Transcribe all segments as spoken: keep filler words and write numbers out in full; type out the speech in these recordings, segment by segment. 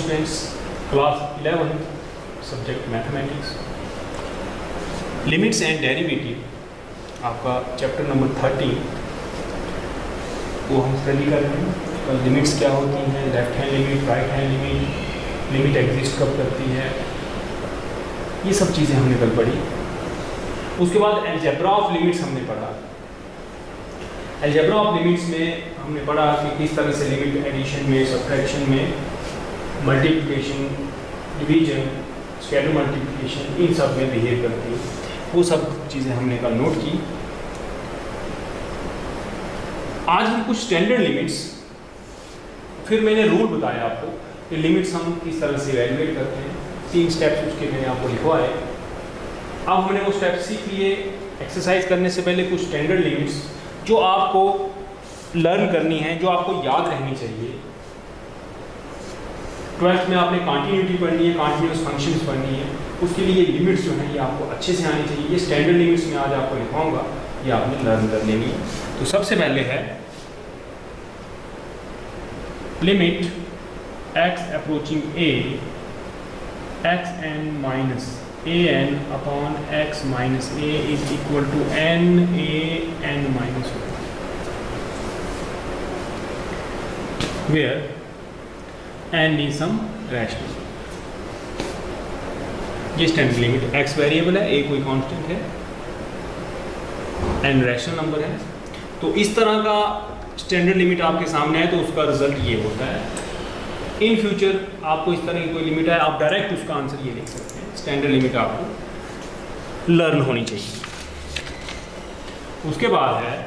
Students, class eleven subject mathematics, limits and derivative आपका chapter number thirteen वो हम study कर रहे हैं। लिमिट्स क्या होती हैं, left hand limit, right hand limit, limit exist कब करती है, ये सब चीज़ें हमने कल पढ़ी। उसके बाद अलजेब्रा ऑफ लिमिट्स हमने पढ़ा। अलजेब्रा ऑफ लिमिट्स में हमने पढ़ा कि किस तरह से लिमिट एडिशन में, सब्ट्रैक्शन में, मल्टीप्लिकेशन, डिवीजन, स्कैटर मल्टीप्लिकेशन, इन सब में बिहेव करती है। वो सब चीज़ें हमने कल नोट की। आज हम कुछ स्टैंडर्ड लिमिट्स, फिर मैंने रूल बताया आपको कि लिमिट्स हम किस तरह से इवैल्यूएट करते हैं। तीन स्टेप्स उसके मैंने आपको लिखवाए। अब हमने वो स्टेप्स सीख लिए। एक्सरसाइज करने से पहले कुछ स्टैंडर्ड लिमिट्स जो आपको लर्न करनी है, जो आपको याद रहनी चाहिए। ट्वेल्थ में आपने कॉन्टिन्यूटी पढ़नी है, कॉन्टिन्यूस फंक्शंस पढ़नी है, उसके लिए लिमिट्स जो हैं ये आपको अच्छे से आनी चाहिए। ये स्टैंडर्ड लिमिट्स में आज आपको लिखवाऊंगा, ये आपने लर्न कर लेनी है। तो सबसे पहले है limit x approaching a x n minus a n upon x minus a is equal to n a n minus one, where n is some rational. ये स्टैंडर्ड लिमिट, x वेरिएबल है, a कोई constant है, n rational number है। तो इस तरह का standard limit आपके सामने है तो उसका रिजल्ट ये होता है। इन फ्यूचर आपको इस तरह की कोई लिमिट है, आप डायरेक्ट उसका आंसर ये लिख सकते हैं। स्टैंडर्ड लिमिट आपको लर्न होनी चाहिए। उसके बाद है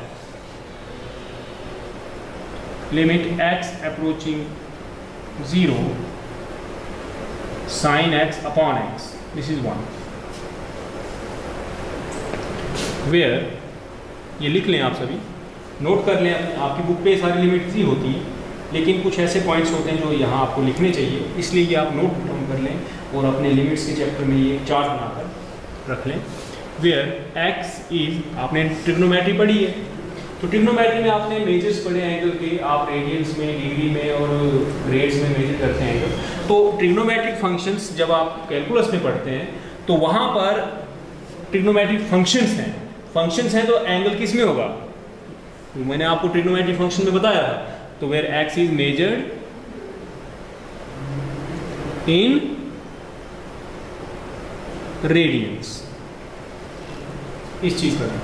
limit x approaching zero sine x upon x, this is one, where, ये लिख लें आप सभी, नोट कर लें। आपकी बुक पे सारी लिमिट्स ही होती हैं, लेकिन कुछ ऐसे पॉइंट्स होते हैं जो यहाँ आपको लिखने चाहिए, इसलिए ये आप नोट डाउन कर लें और अपने लिमिट्स के चैप्टर में ये चार्ट बनाकर रख लें। वेयर x इज, आपने ट्रिग्नोमेट्री पढ़ी है, तो ट्रिग्नोमेट्री में आपने मेजर्स पढ़े एंगल के, आप रेडियंस में, डिग्री में और ग्रेड्स में मेजर करते हैं एंगल। तो ट्रिग्नोमेट्रिक फंक्शंस जब आप कैलकुलस में पढ़ते हैं तो वहाँ पर ट्रिग्नोमेट्रिक फंक्शंस हैं, फंक्शंस हैं तो एंगल किस में होगा, तो मैंने आपको ट्रिग्नोमेट्रिक फंक्शन में बताया था। तो where x is measured in radians, इस चीज का।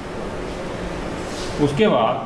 उसके बाद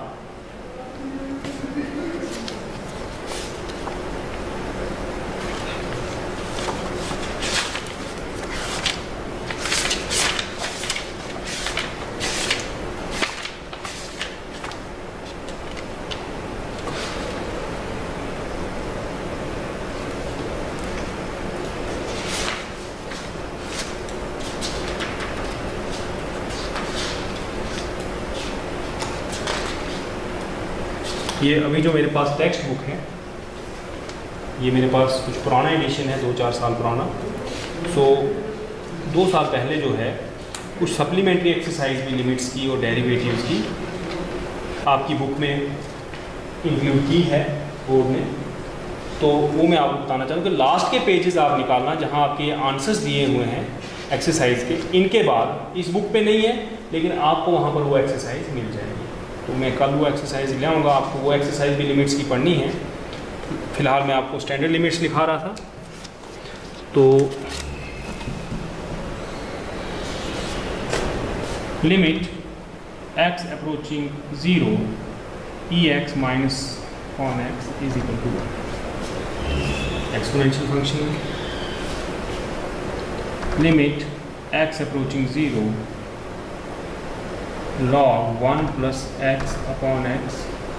ये अभी जो मेरे पास टेक्स्ट बुक है, ये मेरे पास कुछ पुराना एडिशन है, दो चार साल पुराना। सो दो साल पहले जो है कुछ सप्लीमेंट्री एक्सरसाइज भी लिमिट्स की और डेरिवेटिव्स की आपकी बुक में इंक्लूड की है बोर्ड ने। तो वो मैं आपको बताना चाहूँगा कि लास्ट के पेजेस आप निकालना जहाँ आपके आंसर्स दिए हुए हैं एक्सरसाइज के, इनके बाद इस बुक पे नहीं है लेकिन आपको वहाँ पर वो एक्सरसाइज मिल जाएगी। तो मैं कल वो एक्सरसाइज ले आऊँगा, आपको वो एक्सरसाइज भी लिमिट्स की पढ़नी है। फिलहाल मैं आपको स्टैंडर्ड लिमिट्स लिखा रहा था। तो limit x approaching zero e x minus on x is equal to exponential function. Limit x approaching zero log one plus x upon x.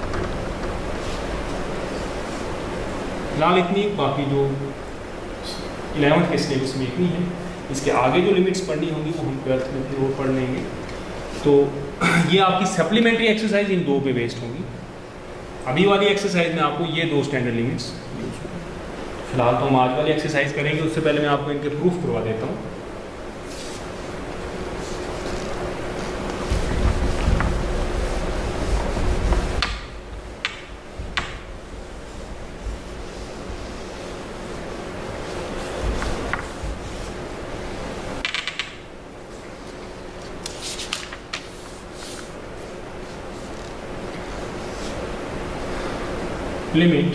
फिलहाल इतनी, बाकी जो इलेवंथ के सिलेबस में इतनी है। इसके आगे जो लिमिट्स पढ़नी होंगी वो हम ट्वेल्थ में फिर वो पढ़ लेंगे। तो ये आपकी सप्लीमेंट्री एक्सरसाइज इन दो पे बेस्ड होगी। अभी वाली एक्सरसाइज में आपको ये दो स्टैंडर्ड लिमिट्स यूज होंगे। फिलहाल तो हम आज वाली एक्सरसाइज करेंगे, उससे पहले मैं आपको इनके प्रूफ करवा देता हूँ। Limit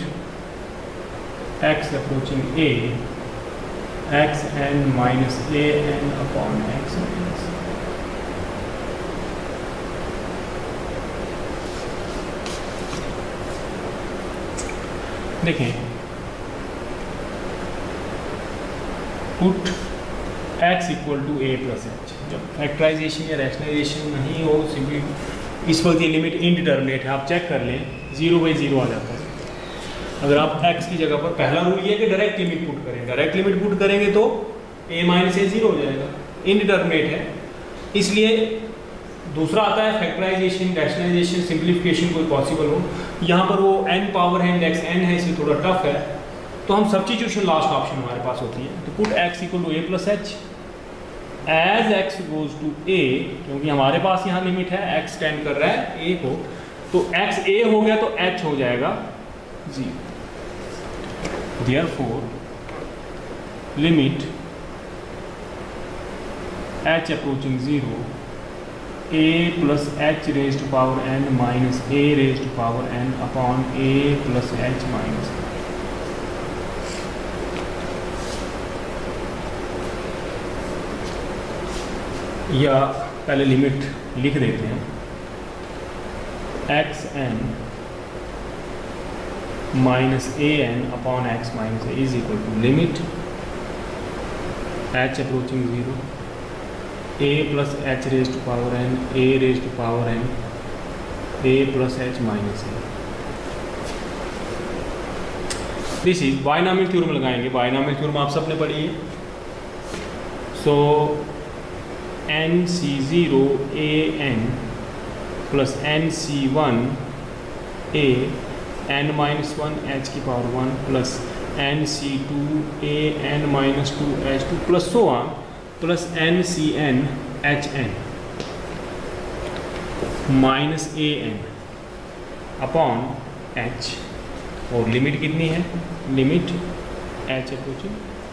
x approaching a x n minus a n upon x minus. देखें, put x equal to a plus h. जब फैक्टराइजेशन या रैशनलाइजेशन नहीं हो, सिंपली इस वक्त ये लिमिट इनडिटर्मिनेट है, आप चेक कर लें, जीरो बाई जीरो आ जाता है। अगर आप x की जगह पर, पहला रूल ये है कि डायरेक्ट लिमिट पुट करें, डायरेक्ट लिमिट पुट करेंगे तो a माइनस ए जीरो हो जाएगा, इनडिटर्मिनेट है। इसलिए दूसरा आता है फैक्टराइजेशन, रैशनलाइजेशन, सिंप्लीफिकेशन कोई पॉसिबल हो। यहाँ पर वो n पावर है, इंडेक्स n है, इसलिए थोड़ा टफ है, तो हम सब्स्टिट्यूशन लास्ट ऑप्शन हमारे पास होती है। तो put x equal to a plus h as x goes to a, क्योंकि हमारे पास यहाँ लिमिट है, x टेंड कर रहा है a को, तो x a हो गया तो h हो जाएगा जी। Therefore, limit h approaching zero, a plus h raised to power n minus a raised to power n upon a plus h minus a. या पहले लिमिट लिख देते हैं, x n minus a n upon x minus a is equal to limit h approaching zero, a plus h raise to power n, a raise to power n, a plus h minus a. This is binomial theorem लगाएंगे। Binomial theorem आप सबने पढ़ी है। So n c zero a n plus n c one a n minus one h की power one plus n c two a n minus two h two plus so on plus n c n h n minus a n upon h. और limit कितनी है? Limit h approaching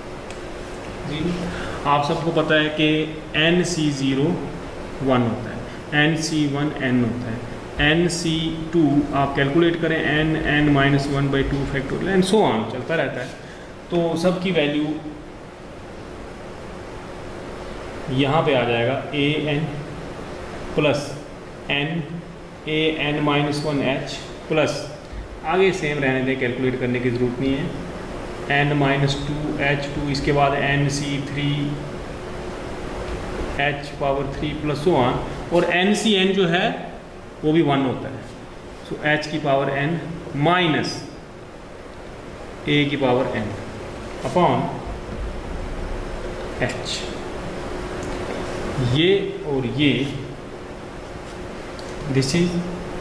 zero. आप सबको पता है कि N c zero one होता है, एन सी वन एन होता है, एन सी टू आप कैलकुलेट करें, n n minus one by two factorial and so on चलता रहता है। तो सबकी वैल्यू यहाँ पे आ जाएगा a n plus n a n minus one h plus, आगे सेम रहने दें, कैलकुलेट करने की ज़रूरत नहीं है, n minus two h two, इसके बाद n c three h power three plus so on, और एन सी एन जो है वो भी वन होता है। सो so, एच की पावर एन माइनस ए की पावर एन अपॉन एच। ये और ये दिस इज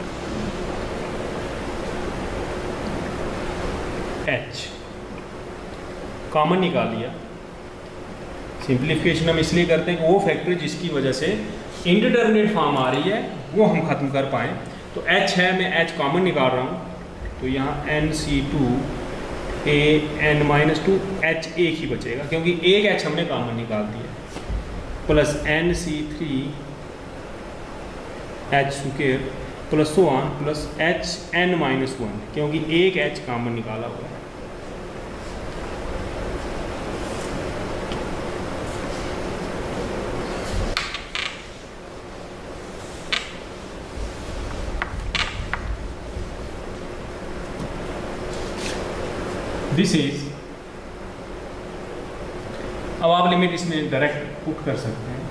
एच, कॉमन निकाल लिया। सिंप्लीफिकेशन हम इसलिए करते हैं कि वो फैक्टर जिसकी वजह से इंडिटरमिनेट फॉर्म आ रही है वो हम ख़त्म कर पाएँ। तो h है, मैं h कॉमन निकाल रहा हूँ, तो यहाँ n c two a n minus two h एक ही बचेगा क्योंकि एक h हमने कॉमन निकाल दिया, plus n c three h square plus so on plus h n minus one क्योंकि एक h कॉमन निकाला हुआ है। दिस इज, अब आप लिमिट इसमें डायरेक्ट पुट कर सकते हैं।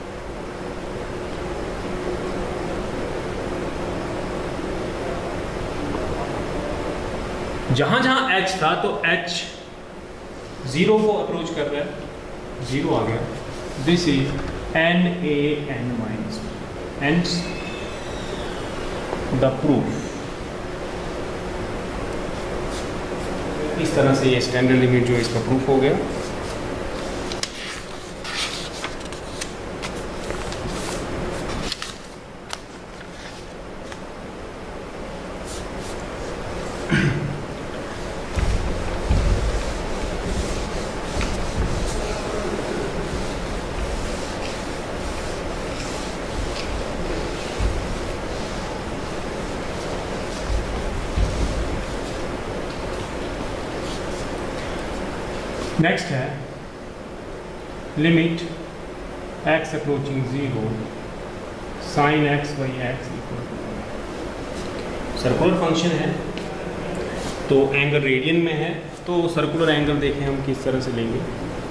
जहां जहां h था तो h जीरो को अप्रोच कर रहा है, जीरो आ गया। This is n a n minus and the proof. इस तरह से ये स्टैंडर्ड लिमिट जो है इसका प्रूफ हो गया। नेक्स्ट है limit x approaching zero sine x by x equal to, circular function है तो एंगल रेडियन में है, तो सर्कुलर एंगल देखें हम किस तरह से लेंगे।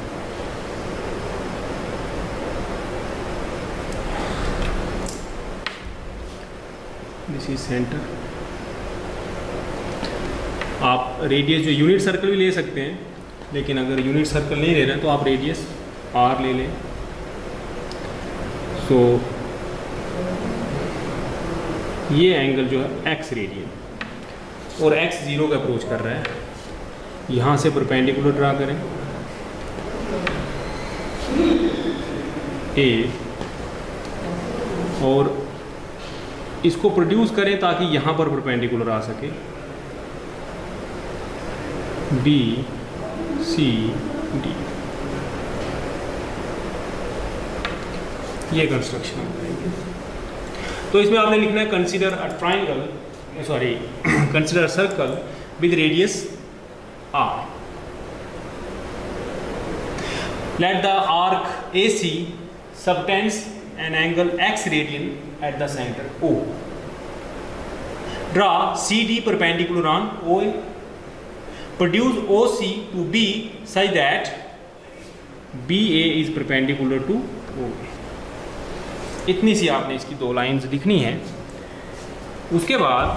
This is centre. आप रेडियस जो यूनिट सर्कल भी ले सकते हैं, लेकिन अगर यूनिट सर्कल नहीं ले रहे हैं तो आप रेडियस आर ले लें। सो so, ये एंगल जो है एक्स रेडियन और एक्स ज़ीरो का अप्रोच कर रहा है, यहाँ से परपेंडिकुलर ड्रा करें ए और इसको प्रोड्यूस करें ताकि यहाँ पर परपेंडिकुलर आ सके बी सी डी। ये कंस्ट्रक्शन आप करेंगे। तो इसमें आपने लिखना है consider a triangle, sorry consider a circle with radius r, let the arc A C subtends an angle x radian at the center O. Draw C D perpendicular on O A. Produce O C to B such that B A is perpendicular to O A. इतनी सी आपने इसकी दो lines लिखनी है। उसके बाद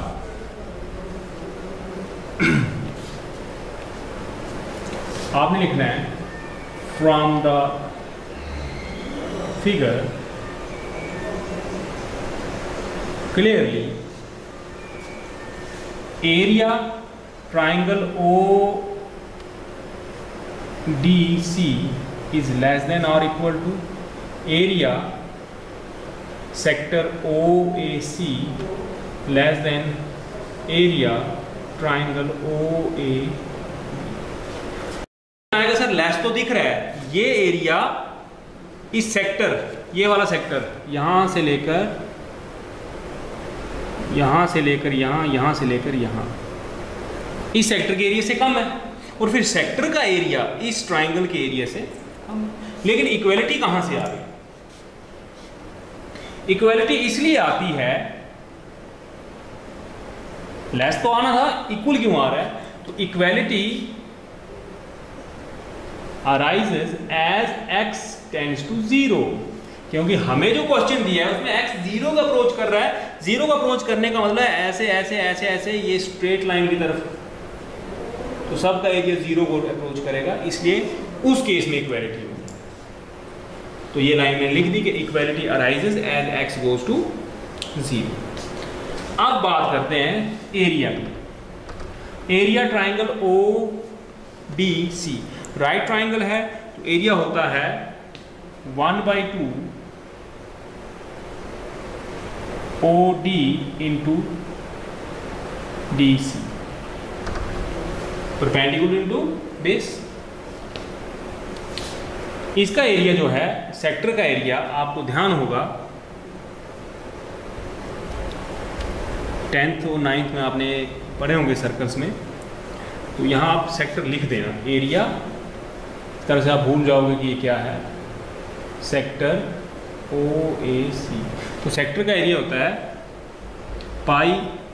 आपने लिखना है from the figure clearly area triangle O D C is less than or equal to area sector O A C less than area triangle O A। आएगा सर लेस तो दिख रहा है, ये एरिया इस सेक्टर, ये वाला सेक्टर यहां से लेकर यहाँ से लेकर यहाँ, यहाँ से लेकर यहाँ, इस सेक्टर के एरिया से कम है, और फिर सेक्टर का एरिया इस ट्राइंगल के एरिया से कम है। लेकिन इक्वलिटी कहाँ से आ गई? इक्वलिटी इसलिए आती है, लेस तो आना था, इक्वल क्यों आ रहा है? तो equality arises as x tends to zero, क्योंकि हमें जो क्वेश्चन दिया है उसमें x जीरो का अप्रोच कर रहा है। जीरो का अप्रोच करने का मतलब है ऐसे ऐसे ऐसे ऐसे ये स्ट्रेट लाइन की तरफ, तो सब का एरिया जीरो को अप्रोच करेगा, इसलिए उस केस में इक्वालिटी होगी। तो ये लाइन में लिख दी कि equality arises as x goes to zero. अब बात करते हैं एरिया की। Area triangle O D C right triangle है, तो एरिया होता है one by two O D into D C, perpendicular into base. इसका एरिया जो है सेक्टर का एरिया, आपको ध्यान होगा टेंथ और नाइन्थ में आपने पढ़े होंगे सर्कल्स में, तो यहाँ आप सेक्टर लिख देना एरिया, इस तरह से आप भूल जाओगे कि ये क्या है, सेक्टर ओ ए सी। तो सेक्टर का एरिया होता है pi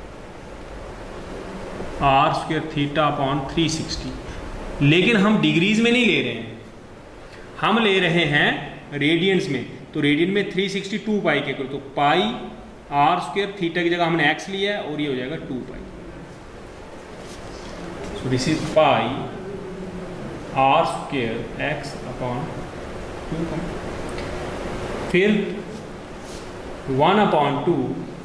r square theta upon three sixty, लेकिन हम डिग्रीज में नहीं ले रहे हैं, हम ले रहे हैं रेडियंस में। तो रेडियन में थ्री सिक्सटी टू पाई के इक्वल, तो पाई आर स्क्वायर थीटा की जगह हमने एक्स लिया है और ये हो जाएगा two pi. So this is pi r square x upon two, फिर one upon two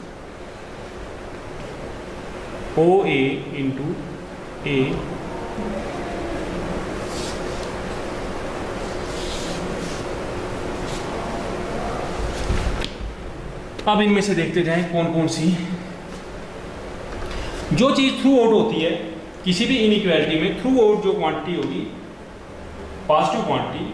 O A into A, अब इनमें से देखते जाएं कौन कौन सी। जो चीज थ्रू आउट होती है किसी भी इनइक्वालिटी में, थ्रू आउट जो क्वांटिटी होगी पॉजिटिव क्वांटिटी,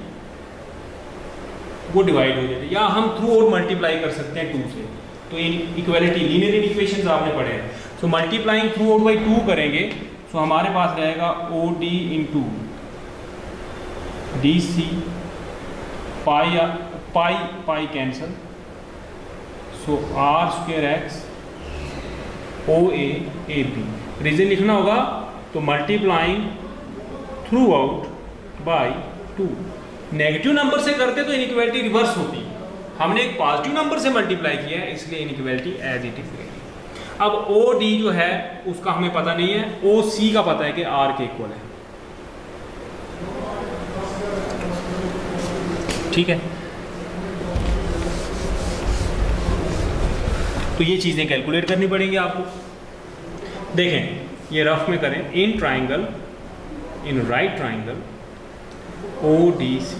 वो डिवाइड हो जाती है, या हम थ्रू आउट मल्टीप्लाई कर सकते हैं टू से। तो इन इक्वालिटी लीनियर इक्वेशंस आपने पढ़े हैं, so multiplying throughout by two करेंगे, सो हमारे पास रहेगा O D into D C pi pi pi cancel, so r square x O A A B. Reason लिखना होगा तो multiplying throughout by two. Negative number से करते तो इनइक्वालिटी रिवर्स होती, हमने एक पॉजिटिव नंबर से मल्टीप्लाई किया है इसलिए इनइक्वालिटी एज इट इज रहेगी। अब ओ डी जो है उसका हमें पता नहीं है, ओ सी का पता है कि आर के इक्वल है, ठीक है। तो ये चीजें कैलकुलेट करनी पड़ेंगी आपको। देखें ये रफ में करें, in triangle, in right triangle O D C,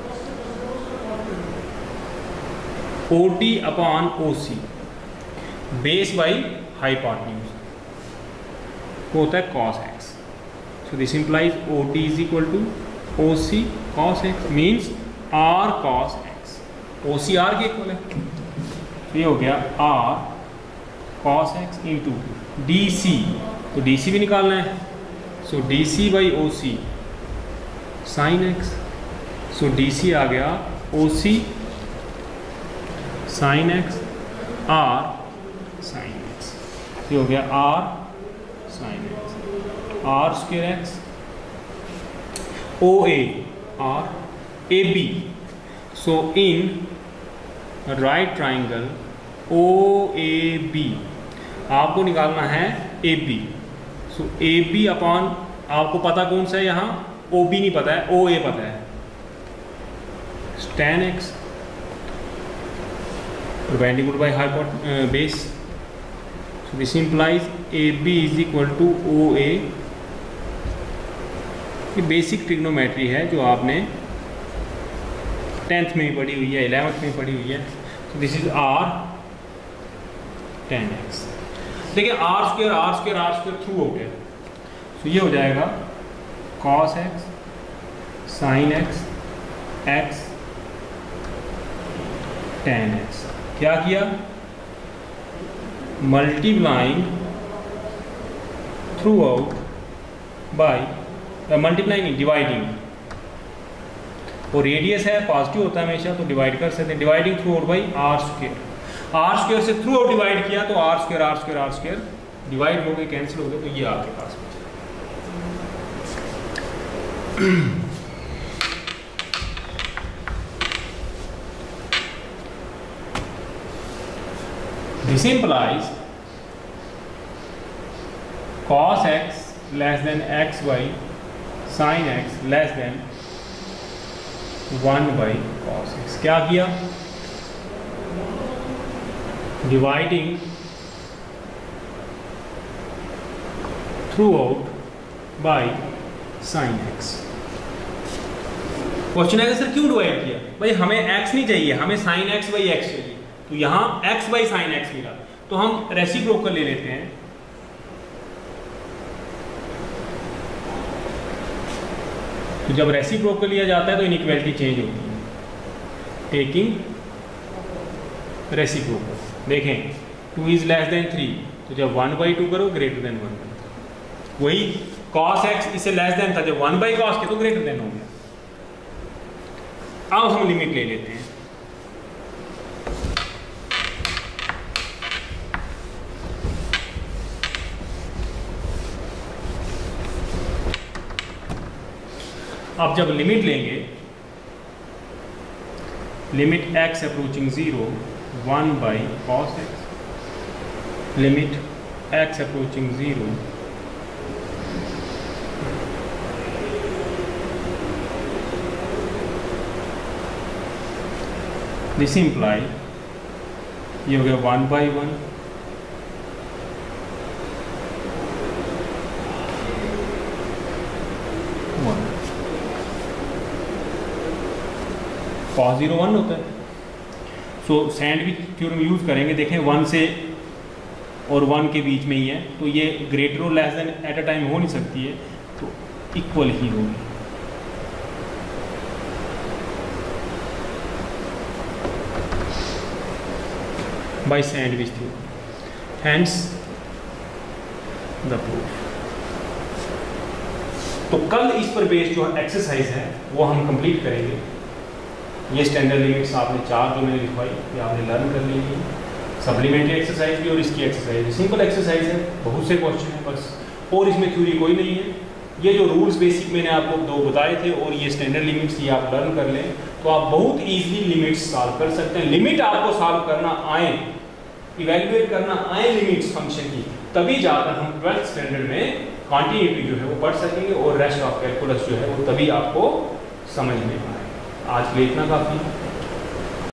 O D upon O C base by hypotenuse को होता है cos x. So this implies O T is equal to O C cos x, means r cos x. O C r के equal है, तो ये हो गया r cos x into D C, तो डी सी भी निकालना है, so D C by O C sine x, so D C आ गया O C sine x r sine x, ये हो गया r sine x, r square x O A r A B. So in right triangle O A B आपको निकालना है A B, so A B upon आपको पता कौन सा है, यहाँ ओ बी नहीं पता है, ओ ए पता है, tan x perpendicular by hypotenuse base, so this implies A B is equal to O A। ये बेसिक ट्रिग्नोमेट्री है जो आपने टेंथ में भी पढ़ी हुई है, इलेवेंथ में पढ़ी हुई है। so this is R tan x। देखिए r square r square r square throughout है, तो ये हो जाएगा cos x sin x x tan x। क्या किया, multiplying throughout by, multiplying dividing, और रेडियस है पॉजिटिव होता है हमेशा तो डिवाइड कर सकते हैं, dividing throughout by r square. R square से थ्रू आउट डिवाइड किया तो r square r square r square divide हो गए, कैंसिल हो गए, तो ये आपके पास This implies cos x less than xy sin x less than one by cos x। क्या किया, dividing throughout by sine x. Question है सर क्यों डिवाइड किया, भाई हमें x नहीं चाहिए, हमें साइन एक्स बाई एक्स चाहिए, तो यहां x बाई साइन एक्स मिला, तो हम रेसिप्रोकल ले लेते हैं। तो जब रेसिप्रोकल लिया जाता है तो इनइक्वालिटी चेंज होती है, टेकिंग रेसिप्रोकल। देखें two is less than three, तो जब वन बाई टू करो ग्रेटर देन वन, वही कॉस एक्स इससे लेस देन था, जब वन बाई कॉस के तो ग्रेटर देन हो गया। अब हम लिमिट ले लेते हैं, अब जब लिमिट लेंगे, limit x approaching zero one by cos x, limit x approaching zero this imply, ये हो गया one by one, cos zero one होता है। सो सैंडविच थ्योरम यूज करेंगे, देखें वन से और वन के बीच में ही है, तो ये ग्रेटर और less than at a time हो नहीं सकती है, तो इक्वल ही होगी। By sandwich theorem, hence the proof. तो कल इस पर बेस्ड जो एक्सरसाइज है वो हम कंप्लीट करेंगे। ये स्टैंडर्ड लिमिट्स आपने चार जो मैंने लिखवाई ये आपने लर्न कर ली है, सप्लीमेंट्री एक्सरसाइज भी और इसकी एक्सरसाइज। सिंपल एक्सरसाइज है, बहुत से क्वेश्चन है बस, और इसमें थ्योरी कोई नहीं है। ये जो रूल्स बेसिक मैंने आपको दो बताए थे और ये स्टैंडर्ड लिमिट्स ये आप लर्न कर लें तो आप बहुत इजीली लिमिट्स सॉल्व कर सकते हैं। लिमिट आपको सॉल्व करना आए, इवेल्युएट करना आए लिमिट्स फंक्शन की, तभी जाकर हम ट्वेल्थ स्टैंडर्ड में कॉन्टिन्यूटी जो है वो पढ़ सकेंगे और रेस्ट ऑफ कैलकुलस जो है वो तभी आपको समझ में आए। आज के लिए इतना काफ़ी है।